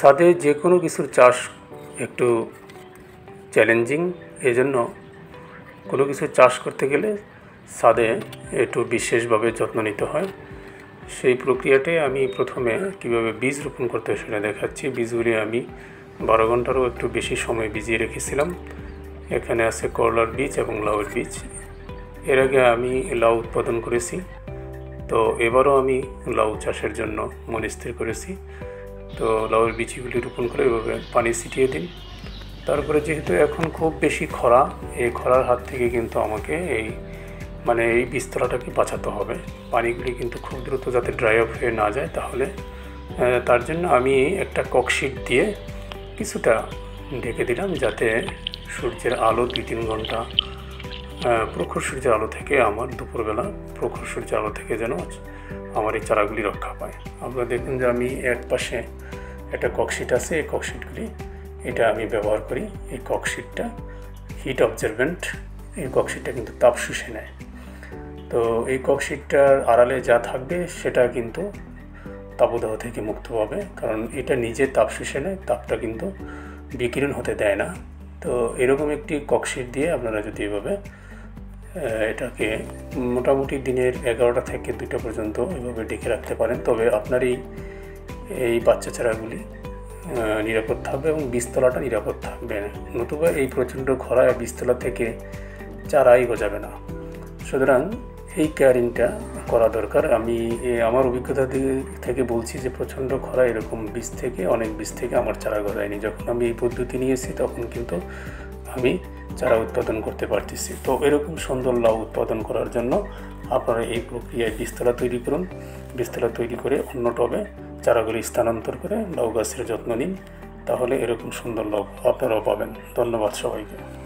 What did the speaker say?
ছাদে যে কোনো কিছুর চাষ একটু চ্যালেঞ্জিং, এজন্য কোনো কিছু চাষ করতে গেলে ছাদে একটু বিশেষভাবে যত্ন নিতে হয়। সেই প্রক্রিয়াটাই আমি প্রথমে কীভাবে বীজ রোপণ করতে হয় সেটা দেখাচ্ছি। বীজগুলি আমি 12 ঘন্টারও একটু বেশি সময় ভিজিয়ে রেখেছিলাম। এখানে আছে করলার বীজ এবং লাউয়ের বীজ। এর আগে আমি লাউ উৎপাদন করেছি, তো এবারও আমি লাউ চাষের জন্য মন স্থির করেছি। তো লাউয়ের বীজগুলি রোপণ করে এভাবে পানি ছিটিয়ে দিন। তারপরে যেহেতু এখন খুব বেশি খরা, এই খরার হাত থেকে কিন্তু আমাকে এই বীজতলাটাকে বাঁচাতে হবে। পানিগুলি কিন্তু খুব দ্রুত যাতে ড্রাই আপ হয়ে না যায়, তাহলে তার জন্য আমি একটা ককশিট দিয়ে কিছুটা ঢেকে দিলাম, যাতে সূর্যের আলো 2-3 ঘন্টা প্রখর সূর্যের আলো থেকে আমার দুপুরবেলা প্রখর সূর্যের আলো থেকে যেন আমার এই চারাগুলি রক্ষা পায়। আপনারা দেখুন যে আমি এক পাশে একটা ককশিট আছে, এই ককশিটগুলি এটা আমি ব্যবহার করি। এই ককশিটটা হিট অবজারভেন্ট, এই ককশিটটা কিন্তু তাপ শুষে নেয়। তো এই ককশিটটার আড়ালে যা থাকবে সেটা কিন্তু তাপদাহ থেকে মুক্ত হবে, কারণ এটা নিজে তাপ শুষে নেয়, তাপটা কিন্তু বিকিরণ হতে দেয় না। তো এরকম একটি ককশিট দিয়ে আপনারা যদি এভাবে এটাকে মোটামুটি দিনের 11টা থেকে 2টা পর্যন্ত এভাবে ঢেকে রাখতে পারেন, তবে আপনার এই বাচ্চা চারাগুলি নিরাপদ থাকবে এবং বীজতলাটা নিরাপদ থাকবে। নতুবা এই প্রচণ্ড খরায় বীজতলা থেকে চারাই গজাবে না। সুতরাং এই কেয়ারিংটা করা দরকার। আমি আমার অভিজ্ঞতা থেকে বলছি যে প্রচণ্ড খরা এরকম অনেক বীজ থেকে আমার চারা গজায়নি। যখন আমি এই পদ্ধতি নিয়েছি তখন কিন্তু আমি চারা উৎপাদন করতে পারতেছি। তো এরকম সুন্দর লাউ উৎপাদন করার জন্য আপনারা এই প্রক্রিয়ায় বীজতলা তৈরি করুন। বীজতলা তৈরি করে অন্য টবে চারাগুলি স্থানান্তর করে লাউ গাছের যত্ন নিন, তাহলে এরকম সুন্দর লাউ আপনারাও পাবেন। ধন্যবাদ সবাইকে।